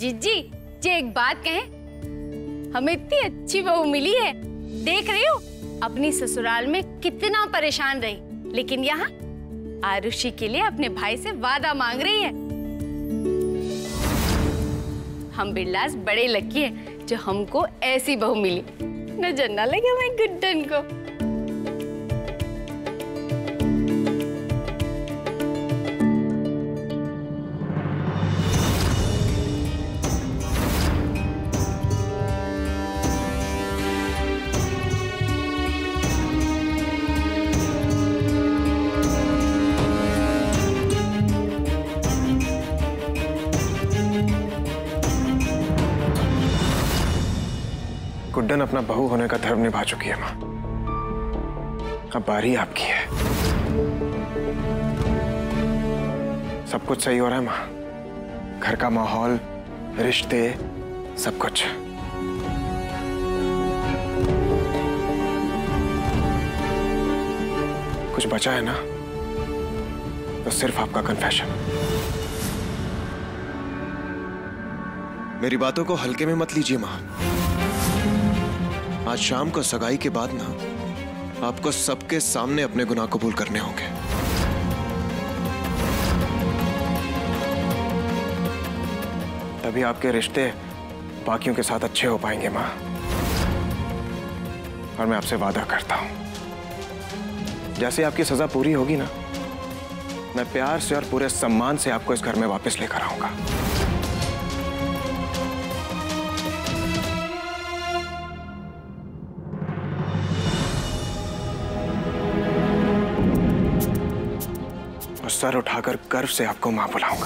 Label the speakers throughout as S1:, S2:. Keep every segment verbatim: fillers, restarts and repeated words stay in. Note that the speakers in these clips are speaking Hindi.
S1: जीजी जी एक बात कहें, हमें इतनी अच्छी बहू मिली है, देख रही हो अपनी ससुराल में कितना परेशान रही, लेकिन यहाँ आरुषि के लिए अपने भाई से वादा मांग रही है। हम बिरलास बड़े लकी हैं जो हमको ऐसी बहू मिली, नजर ना लगे हमें गुड्डन को।
S2: गुड्डन अपना बहू होने का धर्म निभा चुकी है माँ, अब बारी आपकी है। सब कुछ सही हो रहा है माँ, घर का माहौल, रिश्ते, सब कुछ। कुछ बचा है ना तो सिर्फ आपका कन्फेशन। मेरी बातों को हल्के में मत लीजिए माँ। आज शाम को सगाई के बाद ना आपको सबके सामने अपने गुनाह कबूल करने होंगे। तभी आपके रिश्ते बाकियों के साथ अच्छे हो पाएंगे माँ। और मैं आपसे वादा करता हूं, जैसे आपकी सजा पूरी होगी ना, मैं प्यार से और पूरे सम्मान से आपको इस घर में वापस लेकर आऊंगा। सर उठाकर गर्व से आपको मां बुलाऊंगा।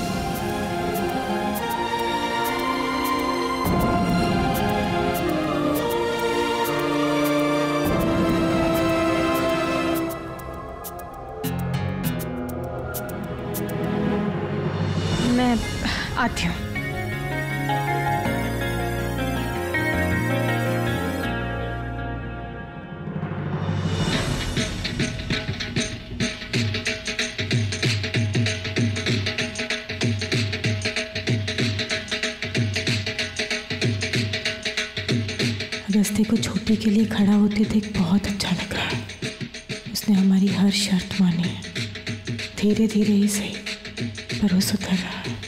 S3: मैं आती हूँ।
S4: रास्ते को छोटी के लिए खड़ा होते देख बहुत अच्छा लग रहा है। उसने हमारी हर शर्त मानी है, धीरे धीरे ही सही, पर वो सुधर रहा है।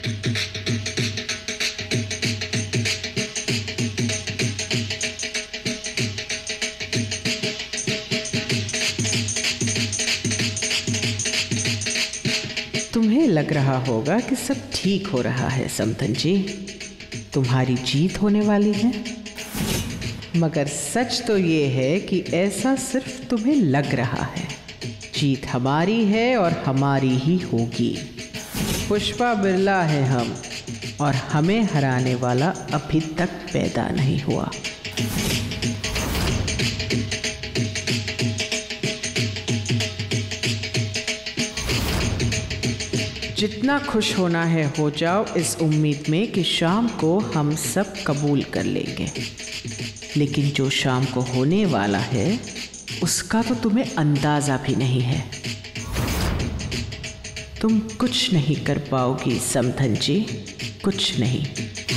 S5: तुम्हें लग रहा होगा कि सब ठीक हो रहा है समधन जी, तुम्हारी जीत होने वाली है, मगर सच तो ये है कि ऐसा सिर्फ तुम्हें लग रहा है। जीत हमारी है और हमारी ही होगी। पुष्पा बिरला है हम, और हमें हराने वाला अभी तक पैदा नहीं हुआ। जितना खुश होना है हो जाओ, इस उम्मीद में कि शाम को हम सब कबूल कर लेंगे। लेकिन जो शाम को होने वाला है उसका तो तुम्हें अंदाजा भी नहीं है। तुम कुछ नहीं कर पाओगी समधन जी, कुछ नहीं।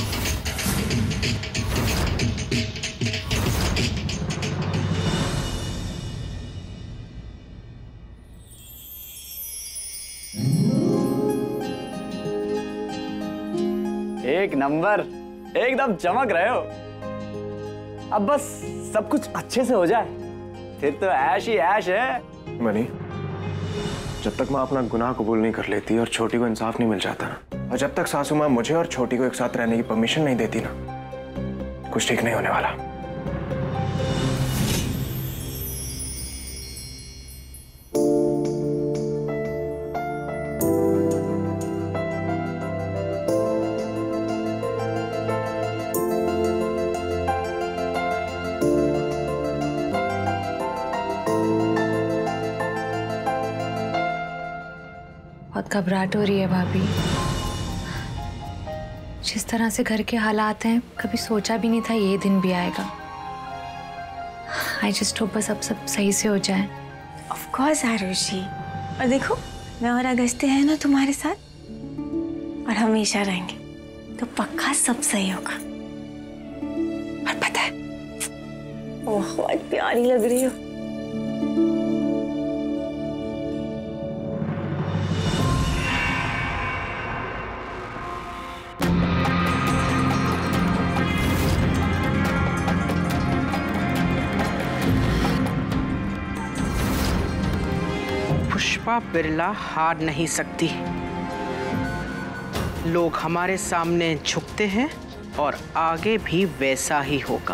S6: एक नंबर, एकदम चमक रहे हो। अब बस सब कुछ अच्छे से हो जाए, फिर तो ऐश ही ऐश है।
S2: मनी, जब तक माँ अपना गुनाह कबूल नहीं कर लेती और छोटी को इंसाफ नहीं मिल जाता ना, और जब तक सासू माँ मुझे और छोटी को एक साथ रहने की परमिशन नहीं देती ना, कुछ ठीक नहीं होने वाला।
S7: बहुत घबराहट हो रही है भाभी। जिस तरह से घर के हालात हैं, कभी सोचा भी नहीं था ये दिन भी आएगा। आई जस्ट होप बस अब सब सही से हो जाए।
S4: ऑफ कोर्स आरुषि, और देखो मैं और अगस्त्य है ना तुम्हारे साथ, और हमेशा रहेंगे।
S8: तो पक्का सब सही होगा। और पता है, ओह बहुत प्यारी लग रही हो।
S5: पुष्पा बिरला हार नहीं सकती। लोग हमारे सामने झुकते हैं और आगे भी वैसा ही होगा।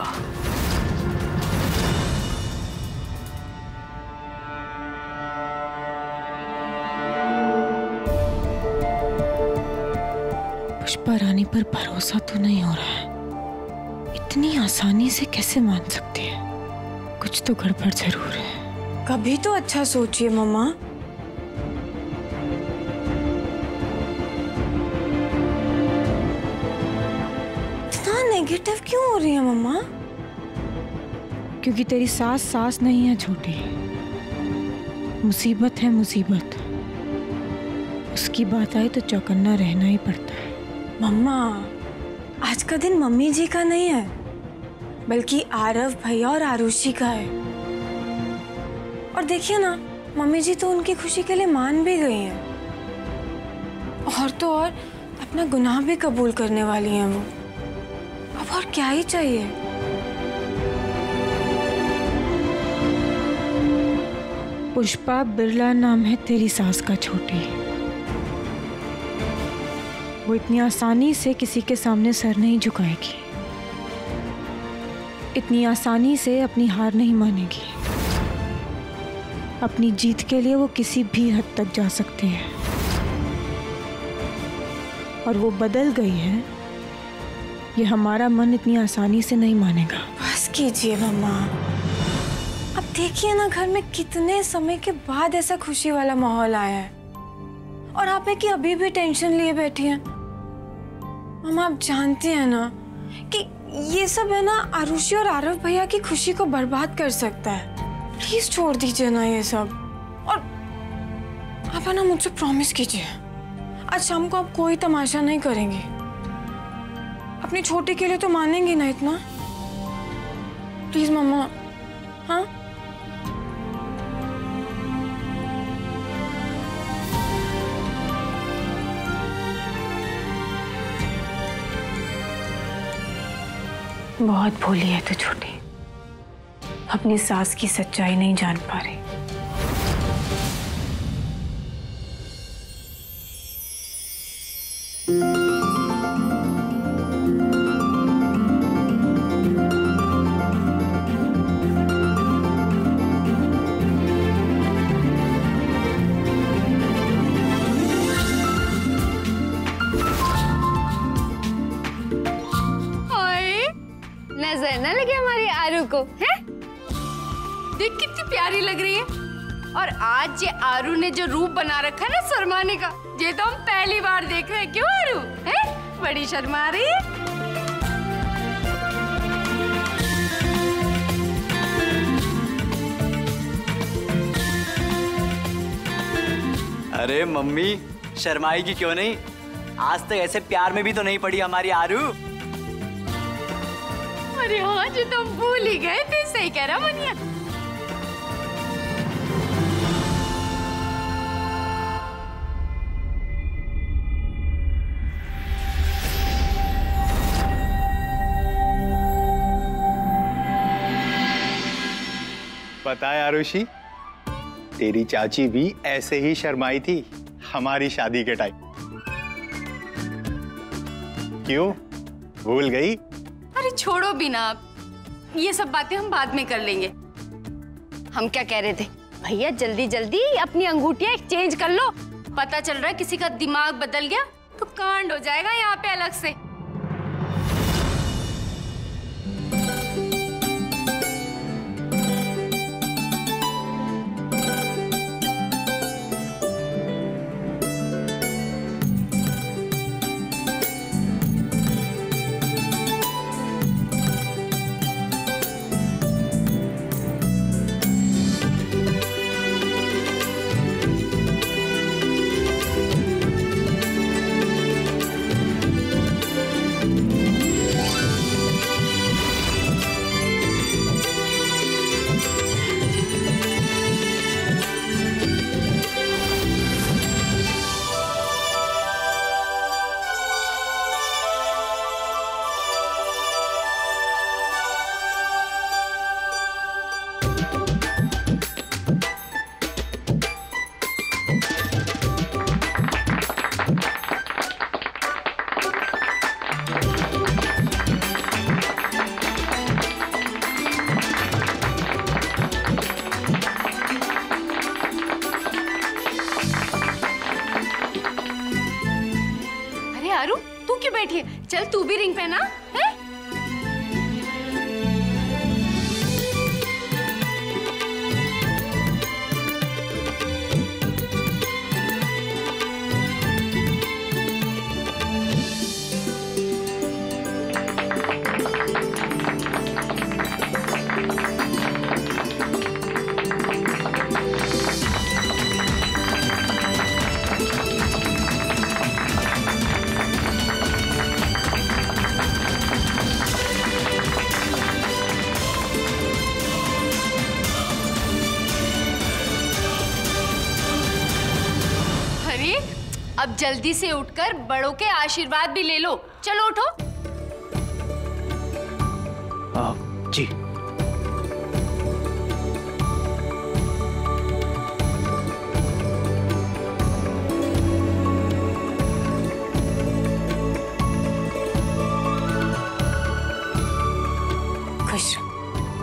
S4: पुष्पा रानी पर भरोसा तो नहीं हो रहा है। इतनी आसानी से कैसे मान सकती है? कुछ तो गड़बड़ जरूर है।
S8: कभी तो अच्छा सोचिए मम्मा। नेगेटिव क्यों हो रही है मम्मा?
S4: क्योंकि तेरी सास सास नहीं है छोटी, मुसीबत है मुसीबत। उसकी बात आए तो चौकन्ना रहना ही पड़ता है।
S8: मम्मा, आज का दिन मम्मी जी का नहीं है, बल्कि आरव भैया और आरुषि का है। और देखिए ना, मम्मी जी तो उनकी खुशी के लिए मान भी गई हैं। और तो और अपना गुनाह भी कबूल करने वाली हैं वो। अब और क्या ही चाहिए?
S4: पुष्पा बिरला नाम है तेरी सास का छोटी। वो इतनी आसानी से किसी के सामने सर नहीं झुकाएगी, इतनी आसानी से अपनी हार नहीं मानेगी। अपनी जीत के लिए वो किसी भी हद तक जा सकती है, और वो बदल गई है, ये हमारा मन इतनी आसानी से नहीं मानेगा।
S8: बस कीजिए मम्मा। अब देखिए ना, घर में कितने समय के बाद ऐसा खुशी वाला माहौल आया है, और आप है कि अभी भी टेंशन लिए बैठी हैं। मम्मा, आप जानती हैं ना कि ये सब है ना आरुषि और आरव भैया की खुशी को बर्बाद कर सकता है। प्लीज छोड़ दीजिए ना ये सब। और आप है ना मुझसे प्रॉमिस कीजिए, आज शाम को आप कोई तमाशा नहीं करेंगे। अपनी छोटी के लिए तो मानेंगी ना इतना? प्लीज मम्मा। हाँ, बहुत भोली है तो छोटी, अपनी सास की सच्चाई नहीं जान पा रही।
S1: नजर ना लगे हमारी आरू को, हैं? देख कितनी प्यारी लग रही है। और आज ये आरू ने जो रूप बना रखा है ना शर्माने का, ये तो हम पहली बार देख रहे हैं। क्यों आरू, हैं? बड़ी शर्मा रही है।
S6: अरे मम्मी, शर्माएगी क्यों नहीं? आज तक ऐसे प्यार में भी तो नहीं पड़ी हमारी आरू।
S1: अरे हाँ, जो तुम भूल ही गए थे। सही कह रहा मनिया।
S9: पता है आरुषि, तेरी चाची भी ऐसे ही शर्माई थी हमारी शादी के टाइम। क्यों, भूल गई?
S1: अरे छोड़ो भी ना, ये सब बातें हम बाद में कर लेंगे। हम क्या कह रहे थे, भैया जल्दी जल्दी अपनी अंगूठियां एक्सचेंज कर लो। पता चल रहा है किसी का दिमाग बदल गया तो कांड हो जाएगा यहाँ पे अलग से। चल तू भी रिंग पहना है। अब जल्दी से उठकर बड़ों के आशीर्वाद भी ले लो। चलो उठो।
S2: आ, जी।
S8: खुश रहो।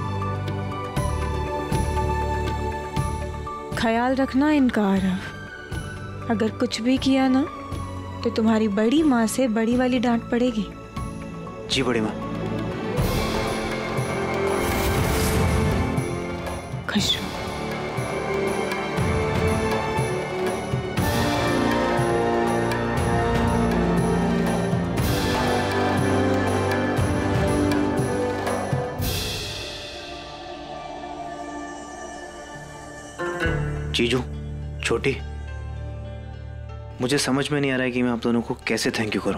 S8: ख्याल रखना इनका आरव, अगर कुछ भी किया ना तो तुम्हारी बड़ी माँ से बड़ी वाली डांट पड़ेगी।
S2: जी बड़ी माँ।
S8: खुश रहो।
S2: जीजू, छोटी, मुझे समझ में नहीं आ रहा है कि मैं आप दोनों को कैसे थैंक यू करूं।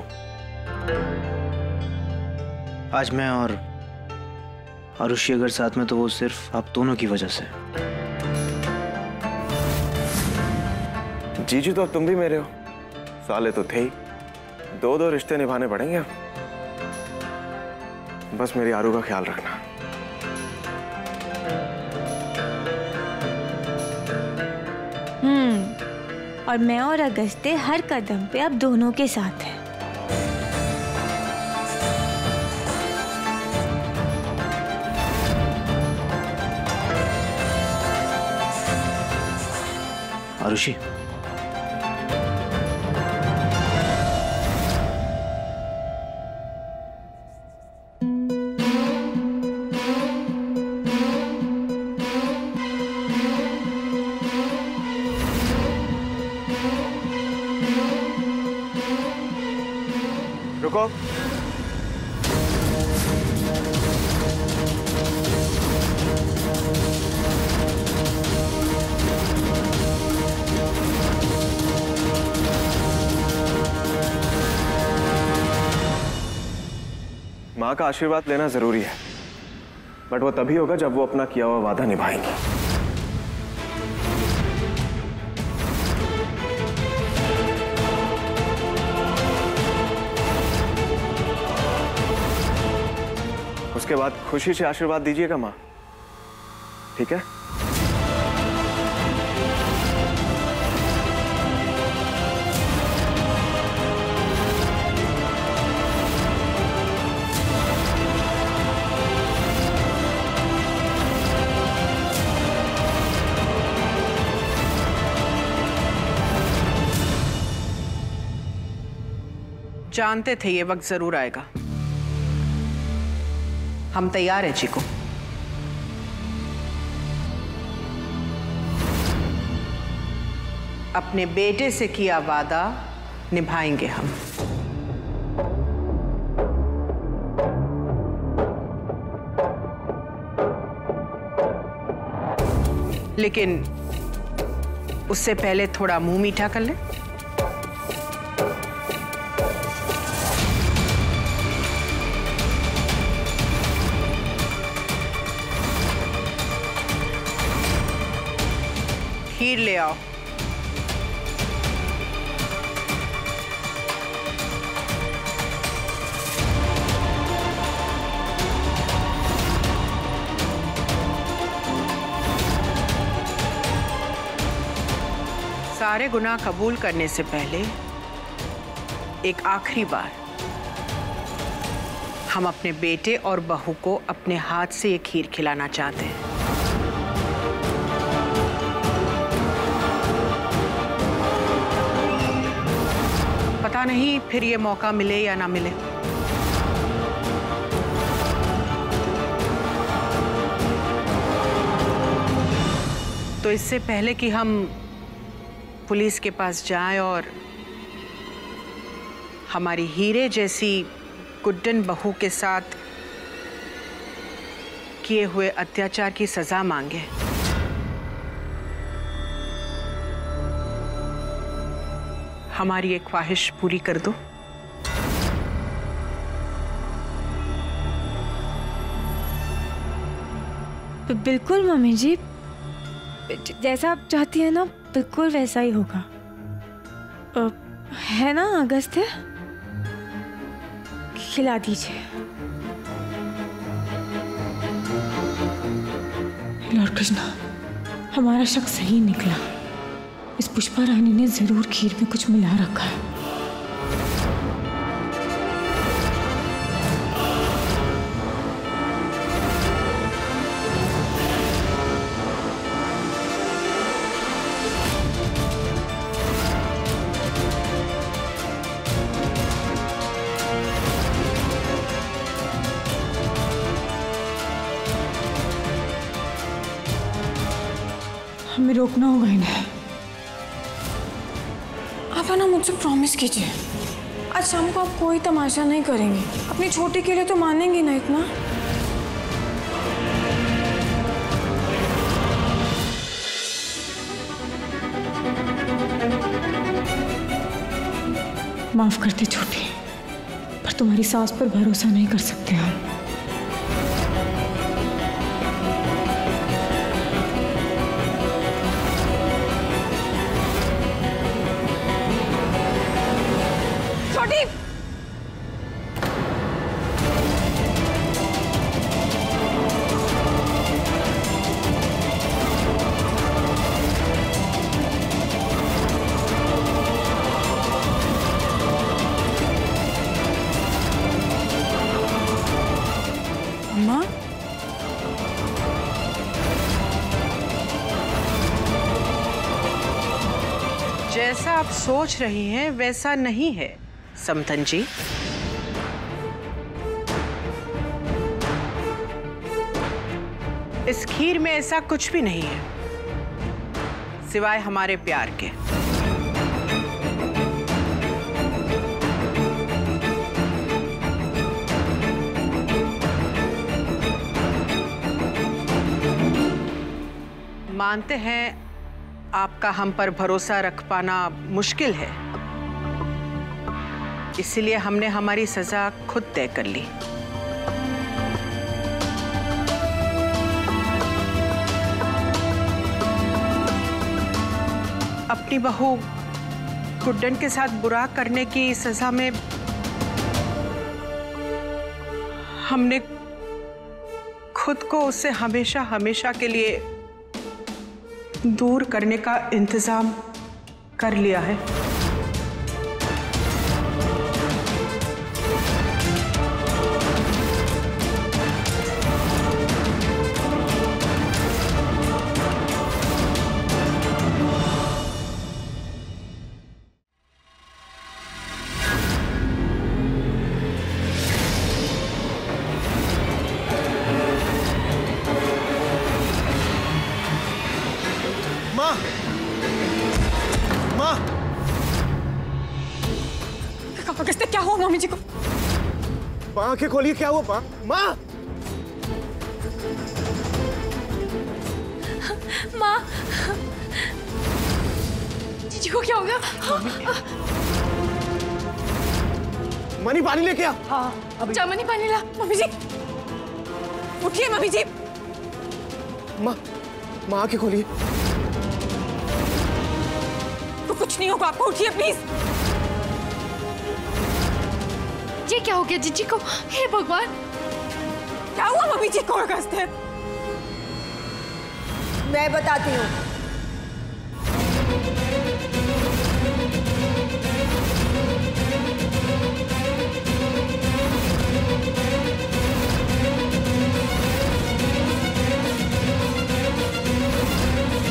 S2: आज मैं और आरुषि अगर साथ में तो वो सिर्फ आप दोनों की वजह से। जीजू तो अब तुम भी मेरे हो, साले तो थे ही, दो दो रिश्ते निभाने पड़ेंगे अब। बस मेरी आरू का ख्याल रखना।
S8: हम्म और मैं और अगस्त्य हर कदम पे अब दोनों के साथ हैं।
S2: आरुषि, रुको। माँ का आशीर्वाद लेना जरूरी है, बट वो तभी होगा जब वो अपना किया हुआ वादा निभाएंगी। उसके बाद खुशी से आशीर्वाद दीजिएगा माँ, ठीक है?
S5: जानते थे ये वक्त जरूर आएगा। हम तैयार हैं चिको। अपने बेटे से किया वादा निभाएंगे हम। लेकिन उससे पहले थोड़ा मुंह मीठा कर ले। खीर ले आओ। सारे गुनाह कबूल करने से पहले एक आखिरी बार हम अपने बेटे और बहू को अपने हाथ से ये खीर खिलाना चाहते हैं। पता नहीं फिर ये मौका मिले या ना मिले। तो इससे पहले कि हम पुलिस के पास जाएं और हमारी हीरे जैसी गुड्डन बहू के साथ किए हुए अत्याचार की सजा मांगे, हमारी एक ख्वाहिश पूरी कर दो।
S8: बिल्कुल मम्मी जी, जैसा आप चाहती हैं ना बिल्कुल वैसा ही होगा। अ, है ना अगस्त्य, खिला दीजिए।
S4: लॉर्ड कृष्णा, हमारा शक सही निकला। इस पुष्पा रानी ने जरूर खीर में कुछ मिला रखा है। हमें रोकना होगा इन्हें।
S8: आप है ना मुझसे प्रॉमिस कीजिए, आज शाम को आप कोई तमाशा नहीं करेंगे। अपनी छोटी के लिए तो मानेंगी ना इतना।
S4: माफ करते छोटी, पर तुम्हारी सास पर भरोसा नहीं कर सकते हम।
S5: जैसा आप सोच रही हैं वैसा नहीं है समतन जी। इस खीर में ऐसा कुछ भी नहीं है सिवाय हमारे प्यार के। मानते हैं आपका हम पर भरोसा रख पाना मुश्किल है, इसलिए हमने हमारी सजा खुद तय कर ली। अपनी बहू गुड्डन के साथ बुरा करने की सजा में हमने खुद को उससे हमेशा हमेशा के लिए दूर करने का इंतजाम कर लिया है।
S8: अगस्त्य, क्या हुआ मम्मी जी को?
S2: माँ आंखें खोलिए, क्या हुआ माँ? माँ
S8: माँ, जीजी को क्या हो गया?
S2: मनी पानी लेके आ।
S8: हाँ, जा मनी पानी ला। मम्मी जी उठिए, मम्मी जी।
S2: माँ माँ आंखें खोलिए।
S8: तो कुछ नहीं होगा आपको, उठिए प्लीज।
S1: ये क्या हो गया जीजी को? हे भगवान,
S8: क्या हुआ मम्मी जी को? अगस्त्य,
S10: मैं बताती हूँ।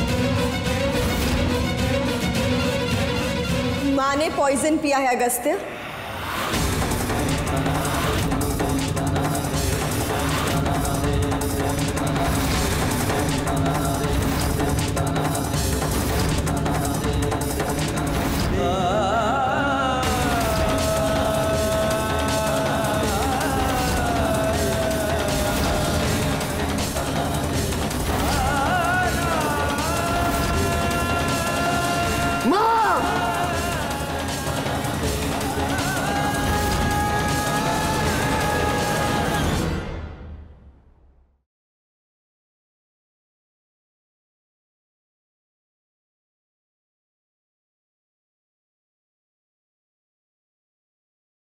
S10: माँ ने पॉइजन पिया है अगस्त्य।